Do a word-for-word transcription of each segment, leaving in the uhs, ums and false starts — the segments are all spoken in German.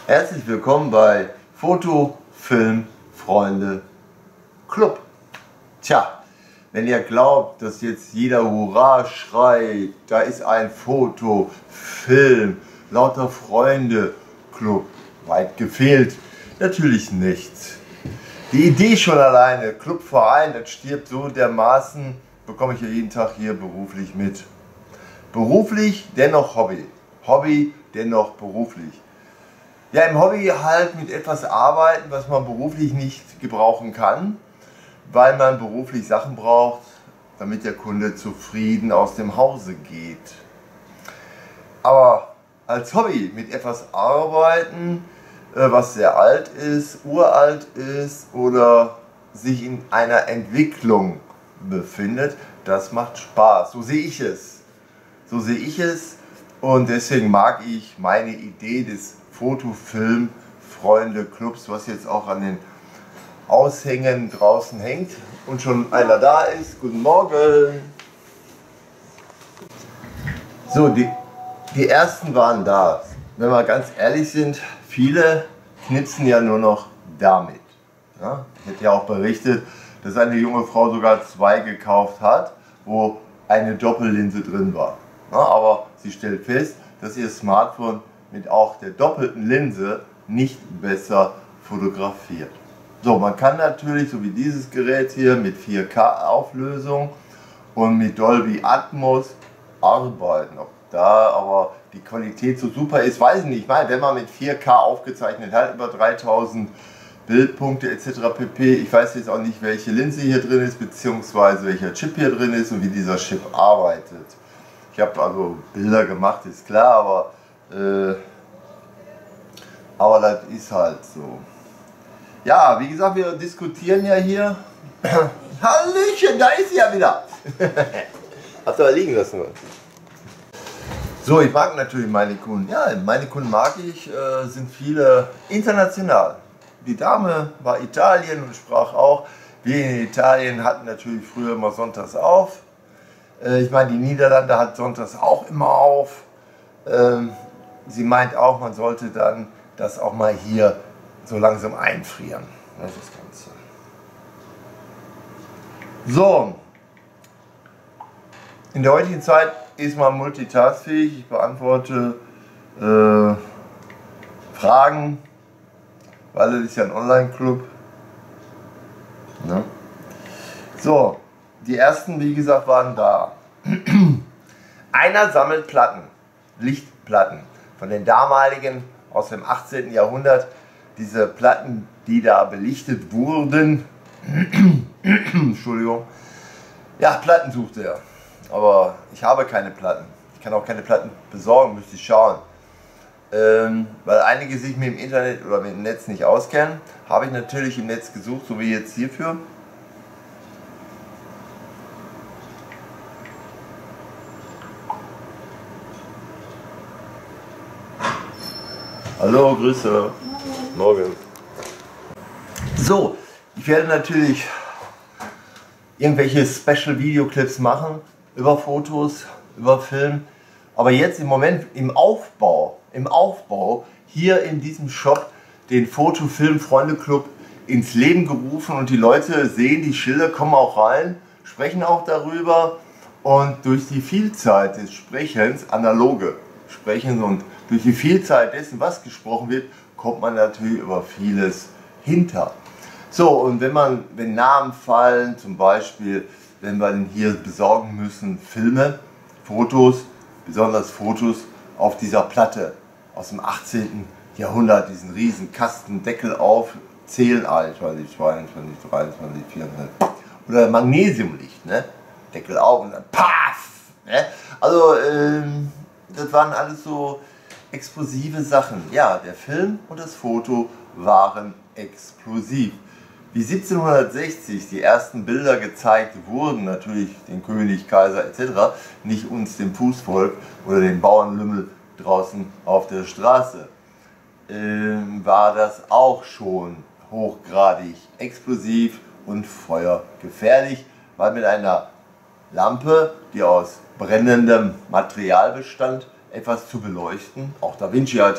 Herzlich willkommen bei Foto, Film, Freunde, Club. Tja, wenn ihr glaubt, dass jetzt jeder Hurra schreit, da ist ein Foto, Film, lauter Freunde, Club, weit gefehlt, natürlich nicht. Die Idee schon alleine, Clubverein, das stirbt so dermaßen, bekomme ich ja jeden Tag hier beruflich mit. Beruflich, dennoch Hobby. Hobby, dennoch beruflich. Ja, im Hobby halt mit etwas arbeiten, was man beruflich nicht gebrauchen kann, weil man beruflich Sachen braucht, damit der Kunde zufrieden aus dem Hause geht. Aber als Hobby mit etwas arbeiten, was sehr alt ist, uralt ist oder sich in einer Entwicklung befindet, das macht Spaß. So sehe ich es. So sehe ich es und deswegen mag ich meine Idee des Foto-Film-Freunde-Clubs, was jetzt auch an den Aushängen draußen hängt und schon einer da ist. Guten Morgen! So, die, die ersten waren da. Wenn wir ganz ehrlich sind, viele knipsen ja nur noch damit. Ja, ich hätte ja auch berichtet, dass eine junge Frau sogar zwei gekauft hat, wo eine Doppellinse drin war. Ja, aber sie stellt fest, dass ihr Smartphone mit auch der doppelten Linse nicht besser fotografiert. So, man kann natürlich, so wie dieses Gerät hier, mit vier K Auflösung und mit Dolby Atmos arbeiten. Ob da aber die Qualität so super ist, weiß ich nicht. Ich meine, wenn man mit vier K aufgezeichnet hat, über dreitausend Bildpunkte et cetera pp. Ich weiß jetzt auch nicht, welche Linse hier drin ist, beziehungsweise welcher Chip hier drin ist und wie dieser Chip arbeitet. Ich habe also Bilder gemacht, ist klar, aber, äh, aber das ist halt so. Ja, wie gesagt, wir diskutieren ja hier. Hallöchen, da ist sie ja wieder. Hast du aber liegen lassen. So, ich mag natürlich meine Kunden. Ja, meine Kunden mag ich, äh, sind viele international. Die Dame war Italien und sprach auch. Wir in Italien hatten natürlich früher immer sonntags auf. Äh, ich meine, die Niederlande hat sonntags auch immer auf. Ähm, sie meint auch, man sollte dann das auch mal hier so langsam einfrieren. Das ist das Ganze. So, in der heutigen Zeit ist man multitaskfähig. Ich beantworte äh, Fragen, weil es ist ja ein Online-Club. Ne? So, die ersten, wie gesagt, waren da. Einer sammelt Platten, Lichtplatten von den damaligen, aus dem achtzehnten Jahrhundert, diese Platten, die da belichtet wurden. Entschuldigung. Ja, Platten suchte er. Aber ich habe keine Platten. Ich kann auch keine Platten besorgen, müsste ich schauen. Ähm, weil einige sich mit dem Internet oder mit dem Netz nicht auskennen, habe ich natürlich im Netz gesucht, so wie jetzt hierfür. Hallo, Grüße. Morgen. So, ich werde natürlich irgendwelche Special Videoclips machen über Fotos, über Film. Aber jetzt im Moment im Aufbau, im Aufbau hier in diesem Shop den Foto, Film, Freunde Club ins Leben gerufen und die Leute sehen die Schilder, kommen auch rein, sprechen auch darüber und durch die Vielzahl des Sprechens, analoge Sprechens und durch die Vielzahl dessen, was gesprochen wird, kommt man natürlich über vieles hinter. So, und wenn man, wenn Namen fallen, zum Beispiel, wenn wir hier besorgen müssen, Filme, Fotos, besonders Fotos auf dieser Platte aus dem achtzehnten Jahrhundert, diesen riesen Kasten, Deckel auf, zählen einundzwanzig, zweiundzwanzig, dreiundzwanzig, vierundzwanzig, oder Magnesiumlicht, ne? Deckel auf und dann paff! Ne? Also, ähm, das waren alles so explosive Sachen. Ja, der Film und das Foto waren explosiv. Wie siebzehnhundertsechzig die ersten Bilder gezeigt wurden, natürlich den König, Kaiser et cetera, nicht uns, dem Fußvolk oder den Bauernlümmel draußen auf der Straße, ähm, war das auch schon hochgradig explosiv und feuergefährlich, weil mit einer Lampe, die aus brennendem Material bestand, etwas zu beleuchten. Auch Da Vinci hat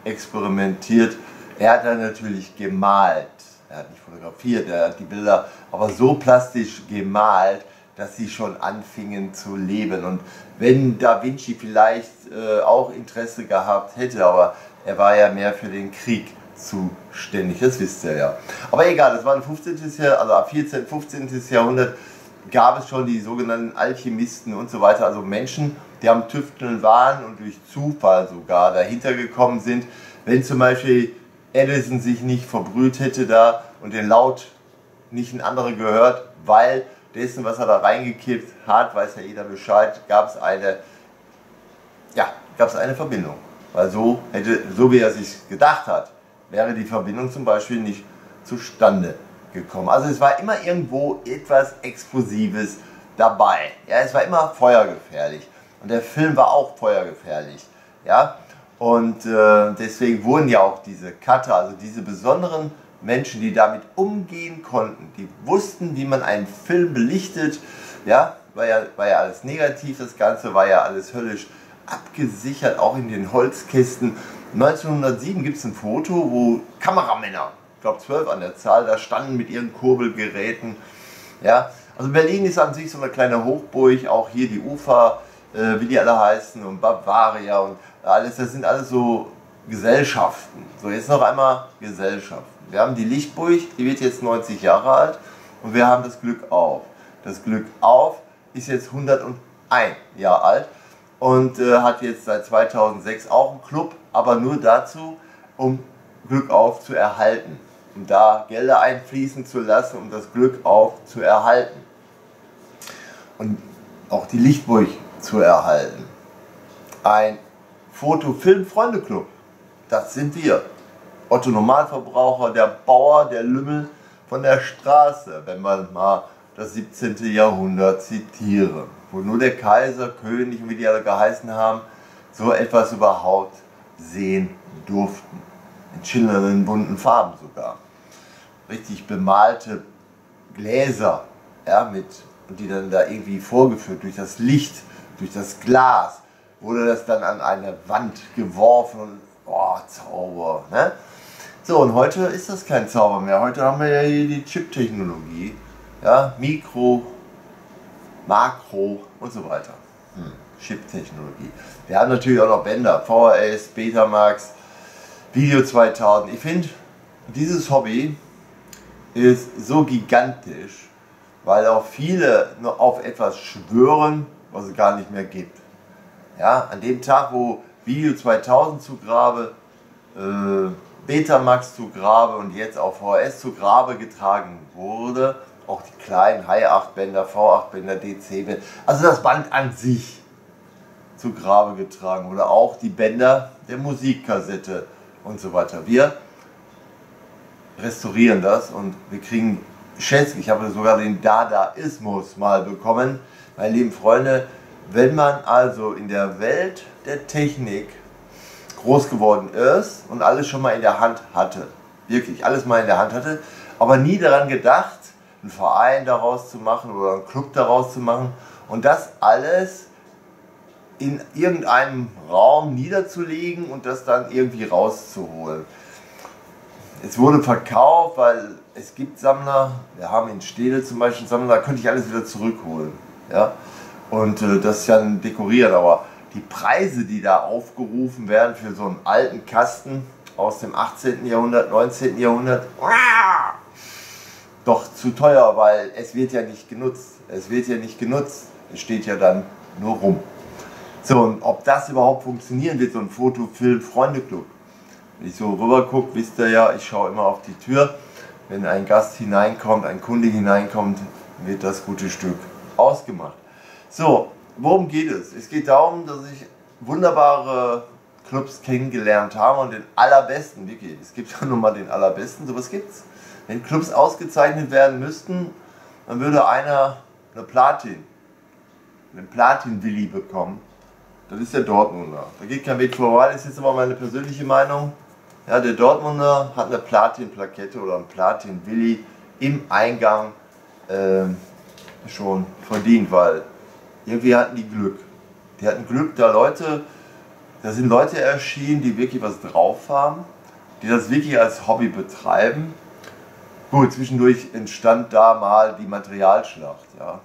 experimentiert. Er hat dann natürlich gemalt, er hat nicht fotografiert, er hat die Bilder aber so plastisch gemalt, dass sie schon anfingen zu leben. Und wenn Da Vinci vielleicht äh, auch Interesse gehabt hätte, aber er war ja mehr für den Krieg zuständig, das wisst ihr ja. Aber egal, das war ein fünfzehnten. Jahrhundert, also ab vierzehnten, fünfzehnten. Jahrhundert gab es schon die sogenannten Alchemisten und so weiter, also Menschen, die am Tüfteln waren und durch Zufall sogar dahinter gekommen sind. Wenn zum Beispiel Edison sich nicht verbrüht hätte da und den Laut nicht ein anderer gehört, weil dessen, was er da reingekippt hat, weiß ja jeder Bescheid, gab es eine, ja, gab es eine Verbindung. Weil so, hätte, so wie er sich gedacht hat, wäre die Verbindung zum Beispiel nicht zustande gekommen. Also es war immer irgendwo etwas Explosives dabei. Ja, es war immer feuergefährlich. Und der Film war auch feuergefährlich. Ja? Und äh, deswegen wurden ja auch diese Cutter, also diese besonderen Menschen, die damit umgehen konnten, die wussten, wie man einen Film belichtet, ja, war ja, war ja alles negativ, das Ganze war ja alles höllisch abgesichert, auch in den Holzkisten. neunzehnhundertsieben gibt es ein Foto, wo Kameramänner, ich glaube zwölf an der Zahl, da standen mit ihren Kurbelgeräten. Ja. Also Berlin ist an sich so eine kleine Hochburg, auch hier die Ufer, äh, wie die alle heißen, und Bavaria und alles, das sind alles so Gesellschaften. So, jetzt noch einmal Gesellschaften. Wir haben die Lichtburg, die wird jetzt neunzig Jahre alt, und wir haben das Glück auf. Das Glück auf ist jetzt hunderteins Jahre alt und äh, hat jetzt seit zweitausendsechs auch einen Club, aber nur dazu, um Glück auf zu erhalten. Um da Gelder einfließen zu lassen, um das Glück auf zu erhalten. Und auch die Lichtburg zu erhalten. Ein Foto-Film-Freunde-Club, das sind wir. Otto Normalverbraucher, der Bauer, der Lümmel von der Straße, wenn man mal das siebzehnte. Jahrhundert zitiere, wo nur der Kaiser, König und wie die alle geheißen haben, so etwas überhaupt sehen durften. In schillernden, bunten Farben sogar. Richtig bemalte Gläser, ja, mit, und die dann da irgendwie vorgeführt, durch das Licht, durch das Glas, wurde das dann an eine Wand geworfen und, oh, Zauber, ne? So, und heute ist das kein Zauber mehr. Heute haben wir ja hier die Chip-Technologie, ja, Mikro, Makro und so weiter. Hm, Chip-Technologie. Wir haben natürlich auch noch Bänder, V H S, Betamax, Video zweitausend. Ich finde, dieses Hobby ist so gigantisch, weil auch viele nur auf etwas schwören, was es gar nicht mehr gibt. Ja, an dem Tag, wo Video zweitausend zu Grabe, äh, Betamax zu Grabe und jetzt auch V H S zu Grabe getragen wurde, auch die kleinen H acht Bänder, V acht Bänder, D C Bänder, also das Band an sich zu Grabe getragen oder auch die Bänder der Musikkassette und so weiter. Wir restaurieren das und wir kriegen Schätze. Ich habe sogar den Dadaismus mal bekommen, meine lieben Freunde. Wenn man also in der Welt der Technik groß geworden ist und alles schon mal in der Hand hatte, wirklich alles mal in der Hand hatte, aber nie daran gedacht, einen Verein daraus zu machen oder einen Club daraus zu machen und das alles in irgendeinem Raum niederzulegen und das dann irgendwie rauszuholen. Es wurde verkauft, weil es gibt Sammler, wir haben in Stede zum Beispiel Sammler, da könnte ich alles wieder zurückholen. Ja? Und äh, das ist ja ein Dekorieren, aber die Preise, die da aufgerufen werden für so einen alten Kasten aus dem achtzehnten. Jahrhundert, neunzehnten. Jahrhundert, doch zu teuer, weil es wird ja nicht genutzt. Es wird ja nicht genutzt, es steht ja dann nur rum. So, und ob das überhaupt funktionieren wird, so ein Foto-Film-Freunde-Club. Wenn ich so rüber gucke, wisst ihr ja, ich schaue immer auf die Tür. Wenn ein Gast hineinkommt, ein Kunde hineinkommt, wird das gute Stück ausgemacht. So, worum geht es? Es geht darum, dass ich wunderbare Clubs kennengelernt habe und den allerbesten, wirklich, es gibt ja nun mal den allerbesten, sowas gibt's. Wenn Clubs ausgezeichnet werden müssten, dann würde einer eine Platin, einen Platin-Willi bekommen. Das ist der Dortmunder. Da geht kein Weg vorbei, das ist jetzt aber meine persönliche Meinung. Ja, der Dortmunder hat eine Platin-Plakette oder ein Platin-Willi im Eingang äh, schon verdient, weil irgendwie hatten die Glück. Die hatten Glück, da Leute Da sind Leute erschienen, die wirklich was drauf haben, die das wirklich als Hobby betreiben. Gut, zwischendurch entstand da mal die Materialschlacht. Ja.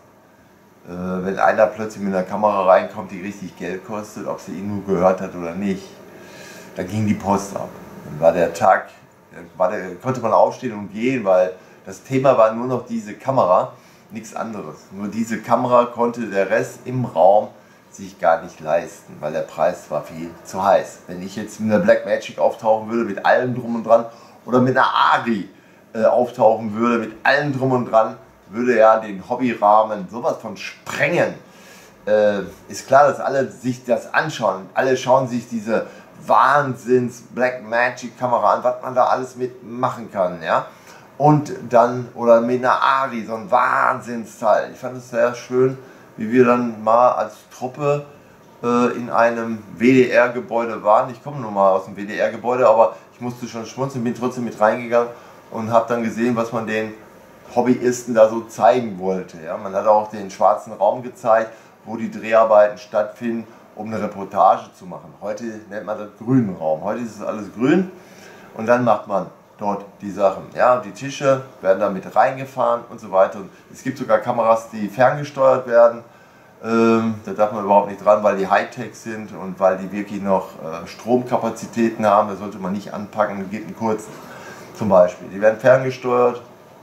Äh, wenn einer plötzlich mit einer Kamera reinkommt, die richtig Geld kostet, ob sie ihn nur gehört hat oder nicht, da ging die Post ab. Dann war der Tag, war der, konnte man aufstehen und gehen, weil das Thema war nur noch diese Kamera, nichts anderes. Nur diese Kamera konnte der Rest im Raum sich gar nicht leisten, weil der Preis war viel zu heiß. Wenn ich jetzt mit einer Blackmagic auftauchen würde, mit allem drum und dran, oder mit einer Ari äh, auftauchen würde, mit allem drum und dran, würde ja den Hobbyrahmen sowas von sprengen. Äh, ist klar, dass alle sich das anschauen. Alle schauen sich diese Wahnsinns Blackmagic Kamera an, was man da alles mitmachen kann. Ja? Und dann, oder mit einer Ari, so ein Wahnsinnsteil. Ich fand es sehr schön, wie wir dann mal als Truppe äh, in einem W D R-Gebäude waren. Ich komme nun mal aus dem W D R-Gebäude, aber ich musste schon schmunzeln, bin trotzdem mit reingegangen und habe dann gesehen, was man den Hobbyisten da so zeigen wollte. Ja? Man hat auch den schwarzen Raum gezeigt, wo die Dreharbeiten stattfinden, um eine Reportage zu machen. Heute nennt man das grünen Raum. Heute ist es alles grün und dann macht man dort die Sachen. Ja, die Tische werden da mit reingefahren und so weiter. Und es gibt sogar Kameras, die ferngesteuert werden. Ähm, da darf man überhaupt nicht dran, weil die Hightech sind und weil die wirklich noch äh, Stromkapazitäten haben. Da sollte man nicht anpacken, geht einen kurzen zum Beispiel. Die werden ferngesteuert.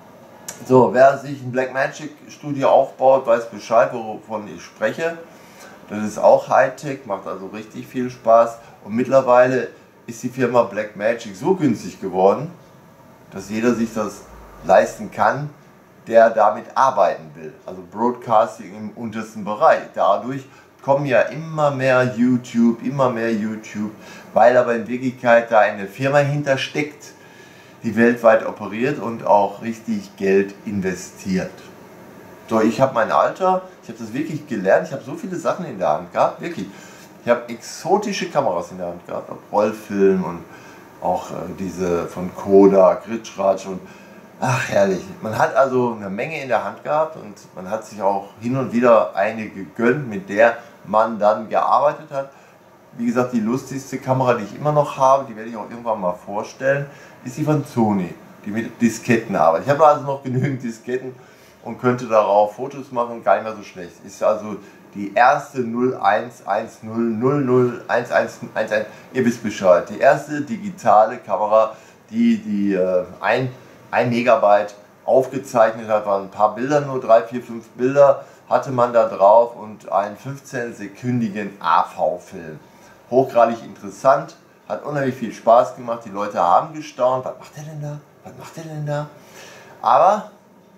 So, wer sich ein Blackmagic Studio aufbaut, weiß Bescheid, wovon ich spreche. Das ist auch Hightech, macht also richtig viel Spaß. Und mittlerweile ist die Firma Blackmagic so günstig geworden, dass jeder sich das leisten kann, der damit arbeiten will. Also Broadcasting im untersten Bereich. Dadurch kommen ja immer mehr YouTube, immer mehr YouTube, weil aber in Wirklichkeit da eine Firma hintersteckt, die weltweit operiert und auch richtig Geld investiert. So, ich habe mein Alter, ich habe das wirklich gelernt, ich habe so viele Sachen in der Hand gehabt, wirklich. Ich habe exotische Kameras in der Hand gehabt, auch Rollfilm und auch äh, diese von Kodak, Ritschratsch und ach herrlich. Man hat also eine Menge in der Hand gehabt und man hat sich auch hin und wieder eine gegönnt, mit der man dann gearbeitet hat. Wie gesagt, die lustigste Kamera, die ich immer noch habe, die werde ich auch irgendwann mal vorstellen, ist die von Sony, die mit Disketten arbeitet. Ich habe also noch genügend Disketten und könnte darauf Fotos machen, gar nicht mehr so schlecht. Ist also die erste null eins eins null null null eins eins eins eins, ihr wisst Bescheid, die erste digitale Kamera, die die äh, ein Megabyte aufgezeichnet hat, waren ein paar Bilder, nur drei, vier, fünf Bilder hatte man da drauf und einen fünfzehn-sekündigen A V-Film. Hochgradig interessant, hat unheimlich viel Spaß gemacht, die Leute haben gestaunt, was macht der denn da, was macht der denn da? Aber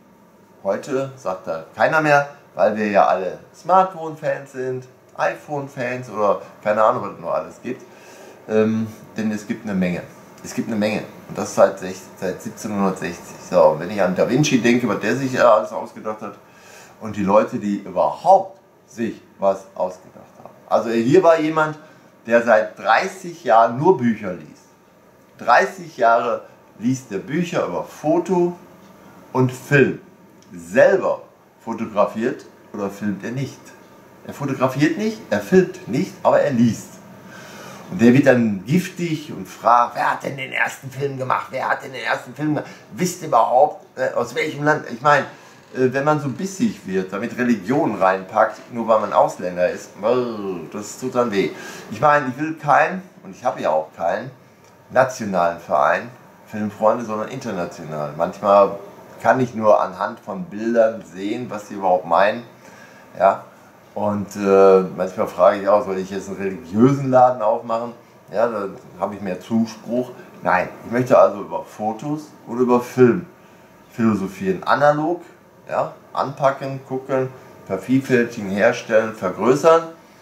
heute sagt da keiner mehr, weil wir ja alle Smartphone-Fans sind, iPhone-Fans oder keine Ahnung, was es noch alles gibt. Ähm, denn es gibt eine Menge. Es gibt eine Menge. Und das seit, seit siebzehnhundertsechzig. So, und wenn ich an Da Vinci denke, was der sich ja alles ausgedacht hat und die Leute, die überhaupt sich was ausgedacht haben. Also hier war jemand, der seit dreißig Jahren nur Bücher liest. dreißig Jahre liest er Bücher über Foto und Film. Selber fotografiert oder filmt er nicht. Er fotografiert nicht, er filmt nicht, aber er liest. Und der wird dann giftig und fragt, wer hat denn den ersten Film gemacht? Wer hat denn den ersten Film gemacht? Wisst ihr überhaupt, äh, aus welchem Land? Ich meine, äh, wenn man so bissig wird, damit Religion reinpackt, nur weil man Ausländer ist, das tut dann weh. Ich meine, ich will keinen, und ich habe ja auch keinen, nationalen Verein, Filmfreunde, sondern international. Manchmal kann ich nur anhand von Bildern sehen, was sie überhaupt meinen. Ja? Und äh, manchmal frage ich auch, soll ich jetzt einen religiösen Laden aufmachen? Ja, dann habe ich mehr Zuspruch. Nein, ich möchte also über Fotos oder über Film philosophieren. Analog, ja, anpacken, gucken, vervielfältigen, herstellen, vergrößern.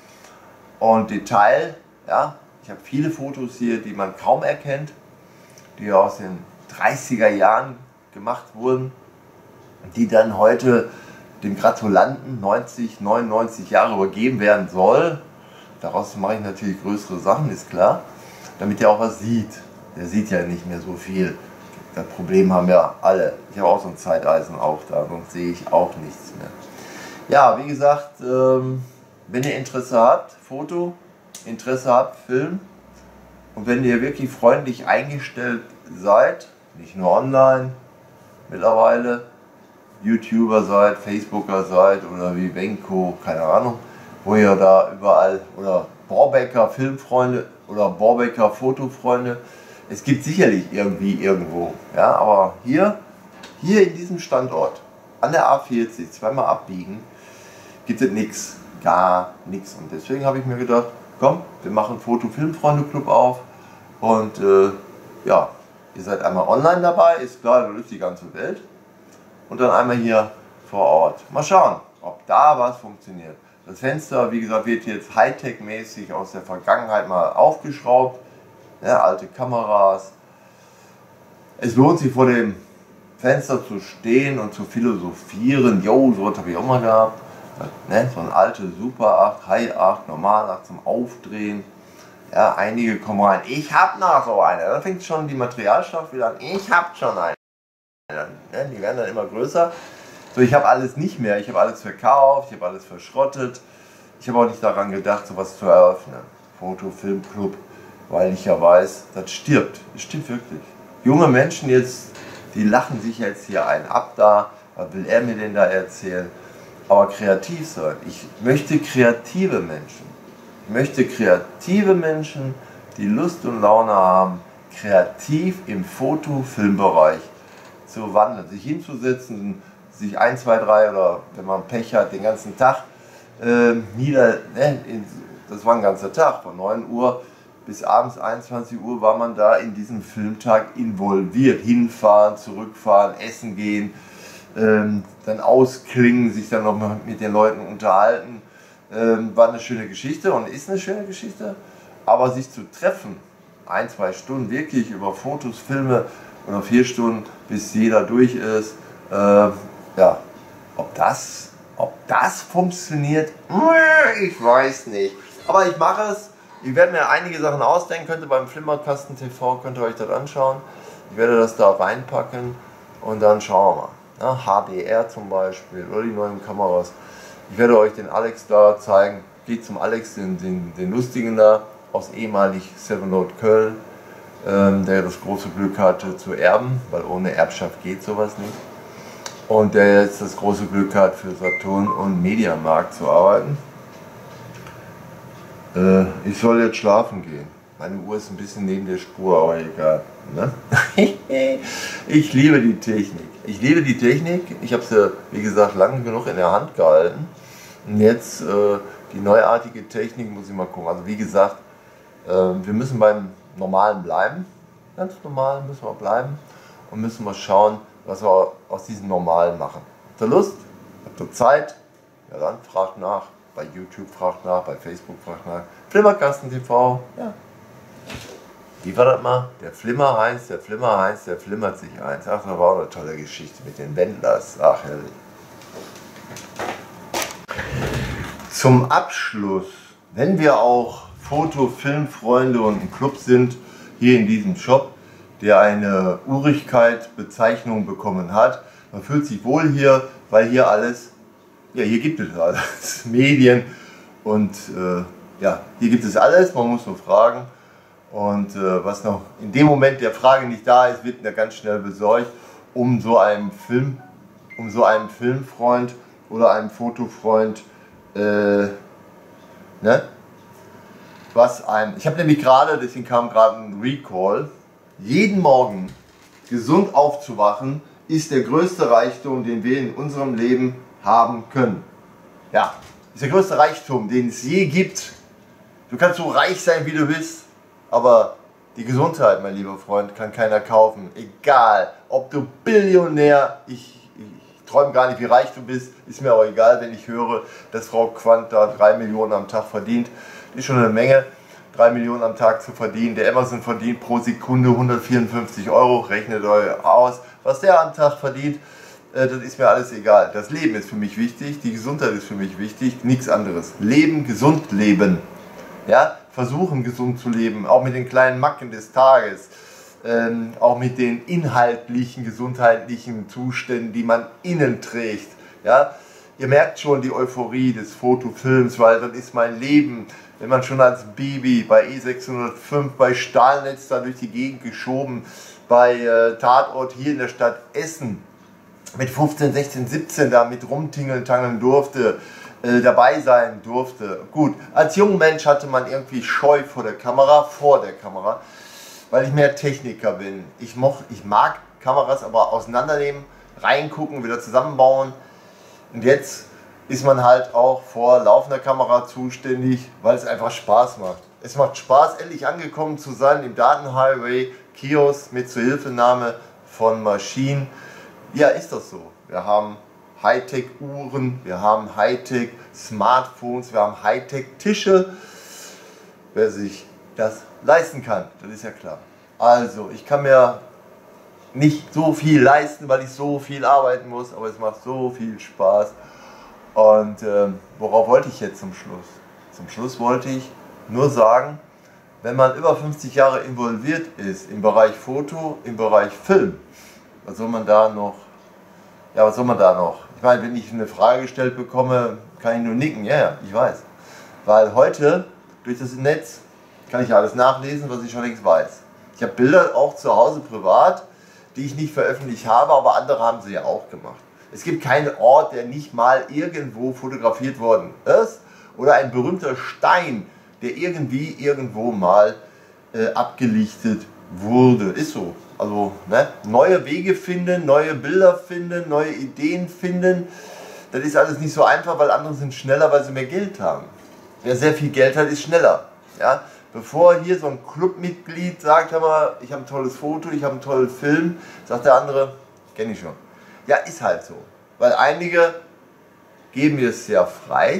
Und Detail, ja, ich habe viele Fotos hier, die man kaum erkennt, die aus den dreißiger Jahren gemacht wurden, die dann heute dem Gratulanten neunzig, neunundneunzig Jahre übergeben werden soll. Daraus mache ich natürlich größere Sachen, ist klar, damit er auch was sieht. Der sieht ja nicht mehr so viel. Das Problem haben ja alle. Ich habe auch so ein Zeiteisen auch da, sonst sehe ich auch nichts mehr. Ja, wie gesagt, ähm, wenn ihr Interesse habt, Foto, Interesse habt, Film, und wenn ihr wirklich freundlich eingestellt seid, nicht nur online, mittlerweile YouTuber seid, Facebooker seid oder wie Wenko, keine Ahnung, wo ihr da überall, oder Borbecker Filmfreunde oder Borbecker Fotofreunde, es gibt sicherlich irgendwie irgendwo, ja, aber hier, hier in diesem Standort, an der A vierzig, zweimal abbiegen, gibt es nichts, gar nichts. Und deswegen habe ich mir gedacht, komm, wir machen Foto-Filmfreunde-Club auf und äh, ja, ihr seid einmal online dabei, ist klar, das ist die ganze Welt. Und dann einmal hier vor Ort. Mal schauen, ob da was funktioniert. Das Fenster, wie gesagt, wird jetzt Hightech-mäßig aus der Vergangenheit mal aufgeschraubt. Ja, alte Kameras. Es lohnt sich vor dem Fenster zu stehen und zu philosophieren. Jo, so was habe ich auch mal gehabt. Ne, so ein alte Super acht, High acht, Normal acht zum Aufdrehen. Ja, einige kommen rein. Ich habe noch so eine. Dann fängt schon die Materialstoff wieder an. Ich habe schon eine. Ne, die werden dann immer größer. So, ich habe alles nicht mehr. Ich habe alles verkauft, ich habe alles verschrottet. Ich habe auch nicht daran gedacht, sowas zu eröffnen. Foto-Film-Club, weil ich ja weiß, das stirbt. Das stimmt wirklich. Junge Menschen jetzt, die lachen sich jetzt hier einen ab da. Was will er mir denn da erzählen? Aber kreativ sein. Ich möchte kreative Menschen. Ich möchte kreative Menschen, die Lust und Laune haben, kreativ im Foto-Film-Bereich zu wandeln, sich hinzusetzen, sich ein, zwei, drei oder wenn man Pech hat, den ganzen Tag äh, nieder, ne, in, das war ein ganzer Tag, von neun Uhr bis abends einundzwanzig Uhr war man da in diesem Filmtag involviert. Hinfahren, zurückfahren, essen gehen, ähm, dann ausklingen, sich dann noch mal mit den Leuten unterhalten. Ähm, war eine schöne Geschichte und ist eine schöne Geschichte, aber sich zu treffen, ein, zwei Stunden wirklich über Fotos, Filme oder vier Stunden, bis jeder durch ist, äh, ja, ob das, ob das funktioniert, ich weiß nicht. Aber ich mache es. Ich werde mir einige Sachen ausdenken, könnt ihr beim Flimmerkasten T V, könnt ihr euch das anschauen. Ich werde das da reinpacken und dann schauen wir mal. Ja, H D R zum Beispiel oder die neuen Kameras. Ich werde euch den Alex da zeigen. Geht zum Alex, den, den, den Lustigen da, aus ehemalig Seven Road Köln, ähm, der das große Glück hatte zu erben, weil ohne Erbschaft geht sowas nicht. Und der jetzt das große Glück hat, für Saturn und Mediamarkt zu arbeiten. Äh, ich soll jetzt schlafen gehen. Meine Uhr ist ein bisschen neben der Spur, aber egal. Ne? Ich liebe die Technik. Ich liebe die Technik. Ich habe sie, wie gesagt, lange genug in der Hand gehalten. Und jetzt äh, die neuartige Technik muss ich mal gucken. Also wie gesagt, äh, wir müssen beim Normalen bleiben. Ganz normal müssen wir bleiben. Und müssen mal schauen, was wir aus diesem Normalen machen. Habt ihr Lust? Habt ihr Zeit? Ja dann fragt nach. Bei YouTube fragt nach, bei Facebook fragt nach. Flimmerkasten T V, ja. Wie war das mal? Der Flimmer Heinz, der Flimmer Heinz, der flimmert sich eins. Ach, das war auch eine tolle Geschichte mit den Wendlers. Ach, herrlich. Zum Abschluss, wenn wir auch Foto-, Filmfreunde und ein Club sind, hier in diesem Shop, der eine Urigkeit-Bezeichnung bekommen hat, man fühlt sich wohl hier, weil hier alles, ja, hier gibt es alles, Medien und äh, ja, hier gibt es alles, man muss nur fragen. Und äh, was noch in dem Moment der Frage nicht da ist, wird mir ganz schnell besorgt, um so einem Film, um so einem Filmfreund oder einem Fotofreund, äh, ne? Was einem, ich habe nämlich gerade, deswegen kam gerade ein Recall, jeden Morgen gesund aufzuwachen, ist der größte Reichtum, den wir in unserem Leben haben können. Ja, ist der größte Reichtum, den es je gibt. Du kannst so reich sein, wie du bist. Aber die Gesundheit, mein lieber Freund, kann keiner kaufen. Egal, ob du Billionär, ich, ich träume gar nicht, wie reich du bist, ist mir auch egal, wenn ich höre, dass Frau Quandt da drei Millionen am Tag verdient. Das ist schon eine Menge, drei Millionen am Tag zu verdienen. Der Amazon verdient pro Sekunde hundertvierundfünfzig Euro, rechnet euch aus, was der am Tag verdient. Das ist mir alles egal. Das Leben ist für mich wichtig, die Gesundheit ist für mich wichtig, nichts anderes. Leben, gesund leben. Ja, versuchen gesund zu leben, auch mit den kleinen Macken des Tages, ähm, auch mit den inhaltlichen, gesundheitlichen Zuständen, die man innen trägt. Ja, ihr merkt schon die Euphorie des Fotofilms, weil das ist mein Leben. wenn man schon als Baby bei E sechshundertfünf, bei Stahlnetz da durch die Gegend geschoben, bei äh, Tatort hier in der Stadt Essen mit fünfzehn, sechzehn, siebzehn da mit rumtingeln, tangeln durfte, äh, dabei sein durfte. Gut, als junger Mensch hatte man irgendwie Scheu vor der Kamera, vor der Kamera, weil ich mehr Techniker bin. Ich, moch, ich mag Kameras aber auseinandernehmen, reingucken, wieder zusammenbauen. Und jetzt ist man halt auch vor laufender Kamera zuständig, weil es einfach Spaß macht. Es macht Spaß, endlich angekommen zu sein im Datenhighway Kiosk mit Zuhilfenahme von Maschinen. Ja, ist das so. Wir haben Hightech-Uhren, wir haben Hightech-Smartphones, wir haben Hightech-Tische. Wer sich das leisten kann, das ist ja klar. Also, ich kann mir nicht so viel leisten, weil ich so viel arbeiten muss, aber es macht so viel Spaß. Und äh, worauf wollte ich jetzt zum Schluss? Zum Schluss wollte ich nur sagen, wenn man über fünfzig Jahre involviert ist im Bereich Foto, im Bereich Film, was soll man da noch, ja, was soll man da noch? Ich meine, wenn ich eine Frage gestellt bekomme, kann ich nur nicken, ja, yeah, ich weiß. Weil heute, durch das Netz, kann ich alles nachlesen, was ich schon längst weiß. Ich habe Bilder auch zu Hause privat, die ich nicht veröffentlicht habe, aber andere haben sie ja auch gemacht. Es gibt keinen Ort, der nicht mal irgendwo fotografiert worden ist, oder ein berühmter Stein, der irgendwie irgendwo mal äh, abgelichtet wurde. Ist so. Also ne? Neue Wege finden, neue Bilder finden, neue Ideen finden. Das ist alles nicht so einfach, weil andere sind schneller, weil sie mehr Geld haben. Wer sehr viel Geld hat, ist schneller. Ja? Bevor hier so ein Clubmitglied sagt, hör mal, ich habe ein tolles Foto, ich habe einen tollen Film, sagt der andere, kenne ich schon. Ja, ist halt so. Weil einige geben es ja frei,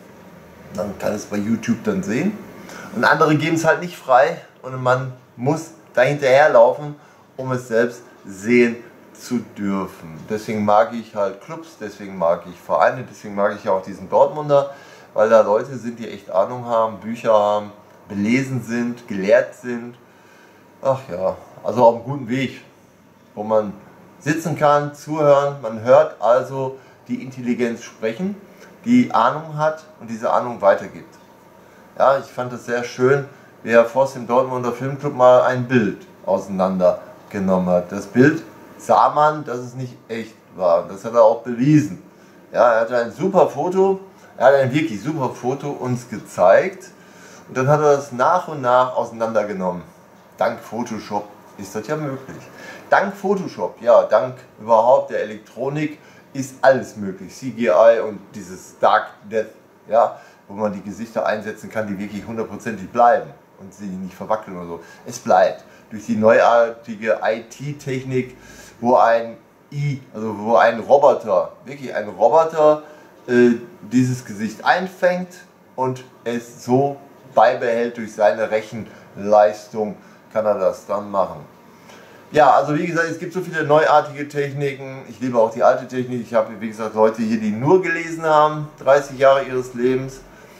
man kann es bei YouTube dann sehen, und andere geben es halt nicht frei und man muss dahinterherlaufen, um es selbst sehen zu dürfen. Deswegen mag ich halt Clubs, deswegen mag ich Vereine, deswegen mag ich auch diesen Dortmunder, weil da Leute sind, die echt Ahnung haben, Bücher haben, belesen sind, gelehrt sind. Ach ja, also auf einem guten Weg, wo man sitzen kann, zuhören, man hört also die Intelligenz sprechen, die Ahnung hat und diese Ahnung weitergibt. Ja, ich fand es sehr schön, wie Herr Voss im Dortmunder Filmclub mal ein Bild auseinandergenommen hat. Das Bild sah man, dass es nicht echt war, das hat er auch bewiesen. Ja, er hatte ein super Foto, er hat ein wirklich super Foto uns gezeigt und dann hat er das nach und nach auseinandergenommen. Dank Photoshop ist das ja möglich. Dank Photoshop, ja, dank überhaupt der Elektronik ist alles möglich. C G I und dieses Dark Death, ja, wo man die Gesichter einsetzen kann, die wirklich hundertprozentig bleiben und sie nicht verwackeln oder so. Es bleibt. Durch die neuartige I T-Technik, wo ein I, also wo ein Roboter, wirklich ein Roboter, äh, dieses Gesicht einfängt und es so beibehält durch seine Rechenleistung, kann er das dann machen. Ja, also wie gesagt, es gibt so viele neuartige Techniken. Ich liebe auch die alte Technik. Ich habe, wie gesagt, Leute hier, die nur gelesen haben, dreißig Jahre ihres Lebens.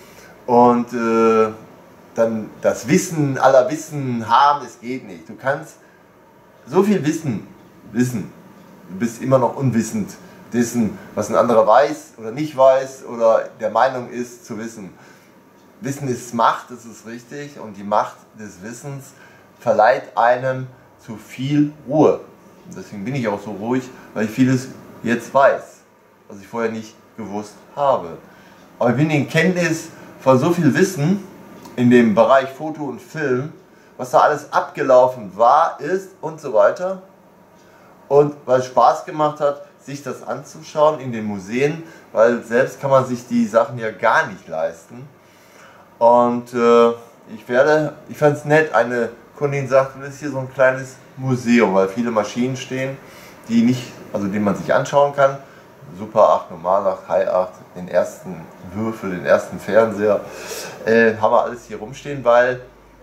Und äh, dann das Wissen aller Wissen haben, es geht nicht. Du kannst so viel Wissen, wissen. Du bist immer noch unwissend dessen, was ein anderer weiß oder nicht weiß oder der Meinung ist zu wissen. Wissen ist Macht, das ist richtig. Und die Macht des Wissens verleiht einem zu viel Ruhe. Und deswegen bin ich auch so ruhig, weil ich vieles jetzt weiß, was ich vorher nicht gewusst habe. Aber ich bin in Kenntnis von so viel Wissen in dem Bereich Foto und Film, was da alles abgelaufen war, ist und so weiter. Und weil es Spaß gemacht hat, sich das anzuschauen in den Museen, weil selbst kann man sich die Sachen ja gar nicht leisten. Und äh, ich werde, ich fand es nett, eine Kundin sagt, das ist hier so ein kleines Museum, weil viele Maschinen stehen, die nicht, also die man sich anschauen kann. Super acht, Normal acht, High acht, den ersten Würfel, den ersten Fernseher, äh, haben wir alles hier rumstehen, weil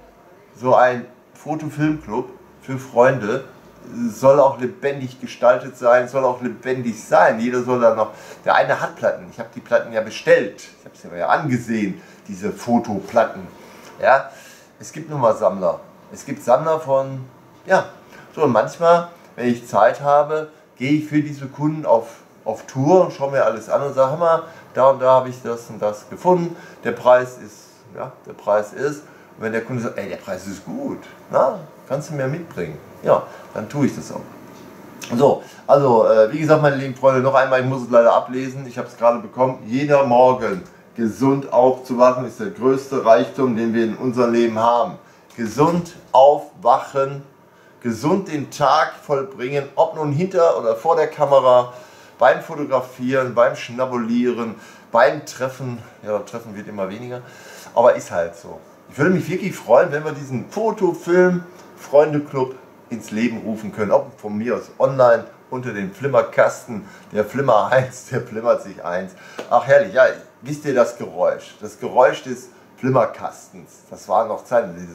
so ein Foto-Film-Club für Freunde soll auch lebendig gestaltet sein, soll auch lebendig sein. Jeder soll da noch, der eine hat Platten, ich habe die Platten ja bestellt, ich habe sie mir ja angesehen, diese Fotoplatten. Ja, es gibt nun mal Sammler. Es gibt Sammler von, ja, so und manchmal, wenn ich Zeit habe, gehe ich für diese Kunden auf, auf Tour und schaue mir alles an und sage, mal, da und da habe ich das und das gefunden, der Preis ist ja, der Preis ist. Und wenn der Kunde sagt, ey, der Preis ist gut, na, kannst du mir mitbringen, ja, dann tue ich das auch. So, also äh, wie gesagt, meine lieben Freunde, noch einmal, ich muss es leider ablesen, ich habe es gerade bekommen. Jeder Morgen gesund aufzuwachen ist der größte Reichtum, den wir in unserem Leben haben. Gesund aufwachen, gesund den Tag vollbringen, ob nun hinter oder vor der Kamera, beim Fotografieren, beim Schnabulieren, beim Treffen. Ja, Treffen wird immer weniger, aber ist halt so. Ich würde mich wirklich freuen, wenn wir diesen Foto-, Film-, Freunde-Club ins Leben rufen können, ob von mir aus online unter den Flimmerkasten, der Flimmer eins, der flimmert sich eins. Ach herrlich, ja, wisst ihr das Geräusch? Das Geräusch des Flimmerkastens, das war noch Zeiten, dieses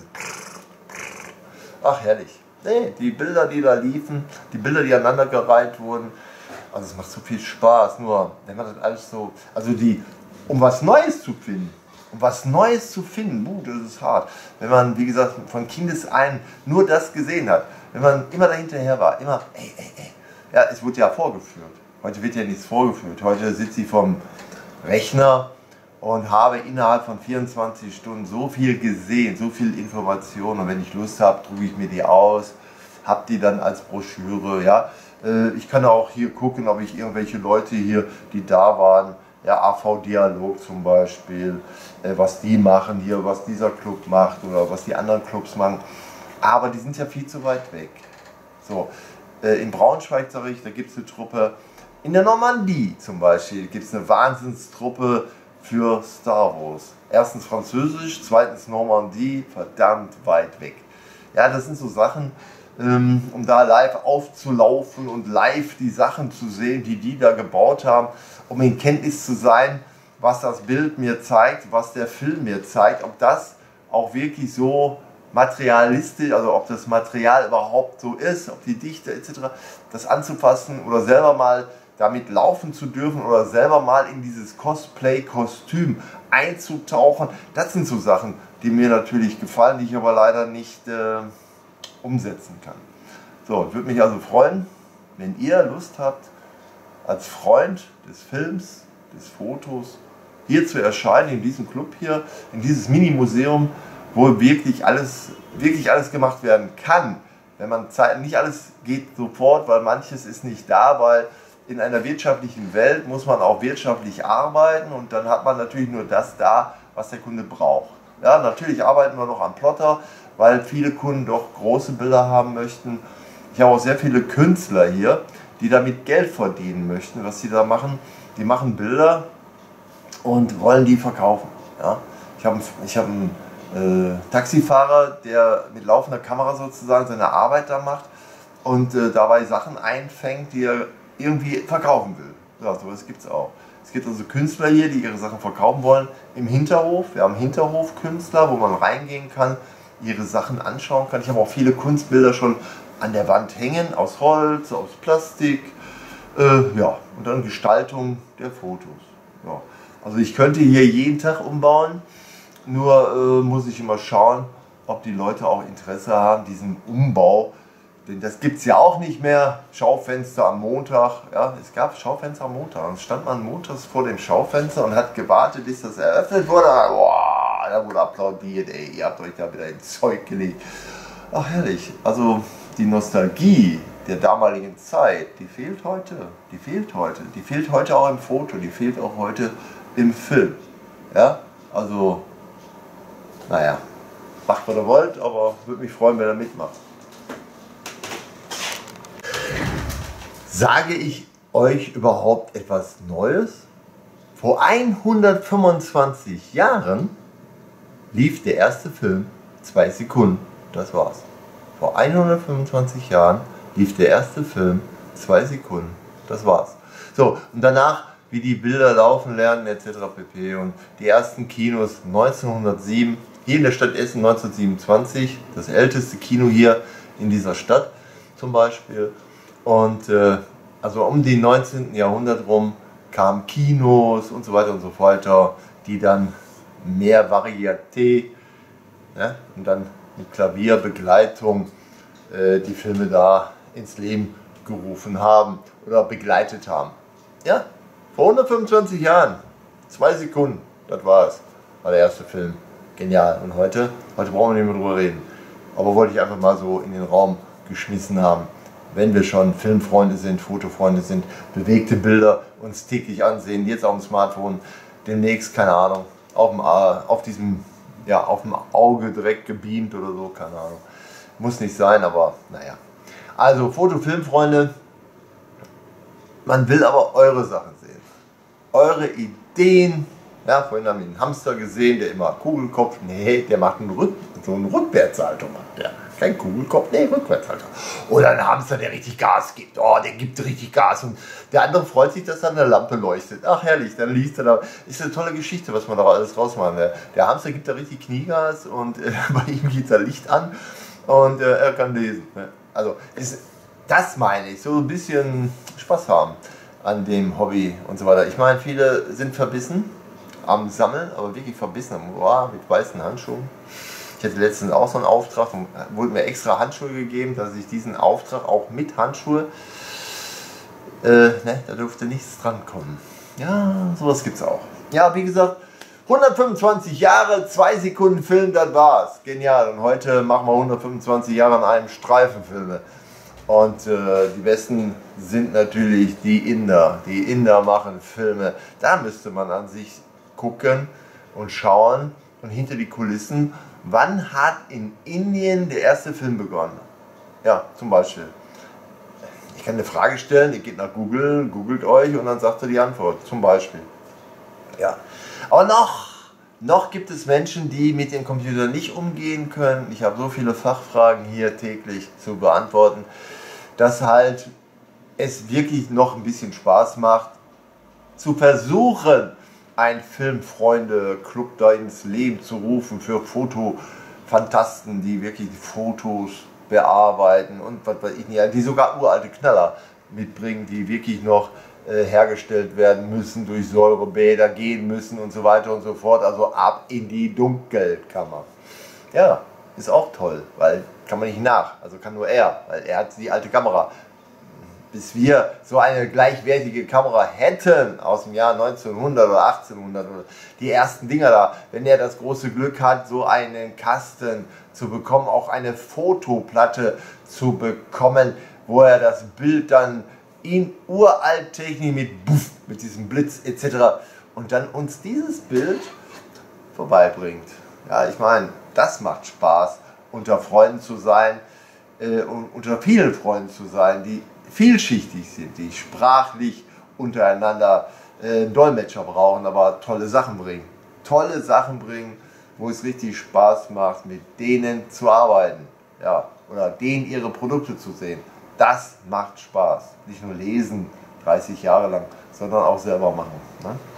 ach herrlich. Nee, die Bilder, die da liefen, die Bilder, die aneinandergereiht wurden, also es macht so viel Spaß, nur wenn man das alles so, also die, um was Neues zu finden, um was Neues zu finden, uh, das ist hart, wenn man, wie gesagt, von Kindesein nur das gesehen hat, wenn man immer dahinterher war, immer, ey, ey, ey, ja, es wurde ja vorgeführt, heute wird ja nichts vorgeführt, heute sitze ich vom Rechner und habe innerhalb von vierundzwanzig Stunden so viel gesehen, so viel Informationen, und wenn ich Lust habe, drucke ich mir die aus, habe die dann als Broschüre, ja. Ich kann auch hier gucken, ob ich irgendwelche Leute hier, die da waren, ja, A V-Dialog zum Beispiel, was die machen hier, was dieser Club macht oder was die anderen Clubs machen, aber die sind ja viel zu weit weg. So, in Braunschweig, sage ich, da gibt es eine Truppe, in der Normandie zum Beispiel gibt es eine Wahnsinnstruppe für Star Wars. Erstens Französisch, zweitens Normandie, verdammt weit weg. Ja, das sind so Sachen, um da live aufzulaufen und live die Sachen zu sehen, die die da gebaut haben, um in Kenntnis zu sein, was das Bild mir zeigt, was der Film mir zeigt, ob das auch wirklich so materialistisch, also ob das Material überhaupt so ist, ob die Dichte et cetera, das anzufassen oder selber mal damit laufen zu dürfen oder selber mal in dieses Cosplay-Kostüm einzutauchen. Das sind so Sachen, die mir natürlich gefallen, die ich aber leider nicht äh, umsetzen kann. So, würde mich also freuen, wenn ihr Lust habt, als Freund des Films, des Fotos, hier zu erscheinen, in diesem Club hier, in dieses Mini-Museum, wo wirklich alles, wirklich alles gemacht werden kann. Wenn man Zeit, nicht alles geht sofort, weil manches ist nicht da, weil in einer wirtschaftlichen Welt muss man auch wirtschaftlich arbeiten und dann hat man natürlich nur das da, was der Kunde braucht. Ja, natürlich arbeiten wir noch am Plotter, weil viele Kunden doch große Bilder haben möchten. Ich habe auch sehr viele Künstler hier, die damit Geld verdienen möchten. Was sie da machen, die machen Bilder und wollen die verkaufen. Ja? Ich habe ich hab einen äh, Taxifahrer, der mit laufender Kamera sozusagen seine Arbeit da macht und äh, dabei Sachen einfängt, die er irgendwie verkaufen will. Ja, sowas gibt es auch. Es gibt also Künstler hier, die ihre Sachen verkaufen wollen im Hinterhof. Wir haben Hinterhofkünstler, wo man reingehen kann, ihre Sachen anschauen kann. Ich habe auch viele Kunstbilder schon an der Wand hängen, aus Holz, aus Plastik, äh, ja, und dann Gestaltung der Fotos. Ja. Also ich könnte hier jeden Tag umbauen, nur äh, muss ich immer schauen, ob die Leute auch Interesse haben, diesen Umbau. Denn das gibt es ja auch nicht mehr, Schaufenster am Montag. Ja, es gab Schaufenster am Montag. Und stand man montags vor dem Schaufenster und hat gewartet, bis das eröffnet wurde. Boah, da wurde applaudiert, ey, ihr habt euch da wieder ins Zeug gelegt. Ach herrlich, also die Nostalgie der damaligen Zeit, die fehlt heute. Die fehlt heute. Die fehlt heute auch im Foto, die fehlt auch heute im Film. Ja, also, naja, macht was ihr wollt, aber würde mich freuen, wenn ihr mitmacht. Sage ich euch überhaupt etwas Neues? Vor hundertfünfundzwanzig Jahren lief der erste Film zwei Sekunden. Das war's. Vor hundertfünfundzwanzig Jahren lief der erste Film zwei Sekunden. Das war's. So, und danach, wie die Bilder laufen lernen et cetera pp. Und die ersten Kinos neunzehnhundertsieben, hier in der Stadt Essen neunzehnhundertsiebenundzwanzig, das älteste Kino hier in dieser Stadt zum Beispiel. Und äh, also um den neunzehnten Jahrhundert rum kamen Kinos und so weiter und so weiter, die dann mehr Varieté, ne, und dann mit Klavierbegleitung äh, die Filme da ins Leben gerufen haben oder begleitet haben. Ja, vor hundertfünfundzwanzig Jahren, zwei Sekunden, das war es, war der erste Film Genial. Und heute? Heute brauchen wir nicht mehr drüber reden. Aber wollte ich einfach mal so in den Raum geschmissen haben. Wenn wir schon Filmfreunde sind, Fotofreunde sind, bewegte Bilder uns täglich ansehen, jetzt auf dem Smartphone, demnächst, keine Ahnung, auf dem, auf diesem, ja, auf dem Auge direkt gebeamt oder so, keine Ahnung. Muss nicht sein, aber naja. Also Foto, Filmfreunde, man will aber eure Sachen sehen. Eure Ideen. Ja, vorhin haben wir einen Hamster gesehen, der immer Kugelkopf, nee, der macht einen Rück, so einen Rückwärtssalto. Macht der. Kein Kugelkopf, nee, Rückwärtssalto. Oder ein Hamster, der richtig Gas gibt. Oh, der gibt richtig Gas. Und der andere freut sich, dass da eine Lampe leuchtet. Ach, herrlich, dann liest er da. Ist eine tolle Geschichte, was man da alles rausmachen will. Der Hamster gibt da richtig Kniegas und äh, bei ihm geht da Licht an und äh, er kann lesen. Ne? Also, ist, das meine ich, so ein bisschen Spaß haben an dem Hobby und so weiter. Ich meine, viele sind verbissen am Sammeln, aber wirklich verbissen, wow, mit weißen Handschuhen. Ich hatte letztens auch so einen Auftrag und wurde mir extra Handschuhe gegeben, dass ich diesen Auftrag auch mit Handschuhe, äh, ne, da durfte nichts dran kommen. Ja, sowas gibt's auch. Ja, wie gesagt, hundertfünfundzwanzig Jahre, zwei Sekunden Film, das war's. Genial. Und heute machen wir hundertfünfundzwanzig Jahre an einem Streifenfilme. Und äh, die besten sind natürlich die Inder. Die Inder machen Filme. Da müsste man an sich gucken und schauen und hinter die Kulissen, wann hat in Indien der erste Film begonnen? Ja, zum Beispiel. Ich kann eine Frage stellen, ihr geht nach Google, googelt euch und dann sagt ihr die Antwort. Zum Beispiel. Ja. Aber noch, noch gibt es Menschen, die mit dem Computer nicht umgehen können. Ich habe so viele Fachfragen hier täglich zu beantworten, dass halt es wirklich noch ein bisschen Spaß macht, zu versuchen, einen Filmfreunde-Club da ins Leben zu rufen für Fotofantasten, die wirklich die Fotos bearbeiten und was weiß ich nicht, die sogar uralte Knaller mitbringen, die wirklich noch äh, hergestellt werden müssen, durch Säurebäder gehen müssen und so weiter und so fort, also ab in die Dunkelkammer. Ja, ist auch toll, weil kann man nicht nach, also kann nur er, weil er hat die alte Kamera. Bis wir so eine gleichwertige Kamera hätten aus dem Jahr neunzehnhundert oder achtzehnhundert oder die ersten Dinger da, wenn er das große Glück hat, so einen Kasten zu bekommen, auch eine Fotoplatte zu bekommen, wo er das Bild dann in Uralttechnik mit Buff, mit diesem Blitz et cetera und dann uns dieses Bild vorbeibringt. Ja, ich meine, das macht Spaß, unter Freunden zu sein, äh, unter vielen Freunden zu sein, die vielschichtig sind, die sprachlich untereinander äh, einen Dolmetscher brauchen, aber tolle Sachen bringen. Tolle Sachen bringen, wo es richtig Spaß macht, mit denen zu arbeiten. Ja, oder denen ihre Produkte zu sehen. Das macht Spaß. Nicht nur lesen, dreißig Jahre lang, sondern auch selber machen. Ne?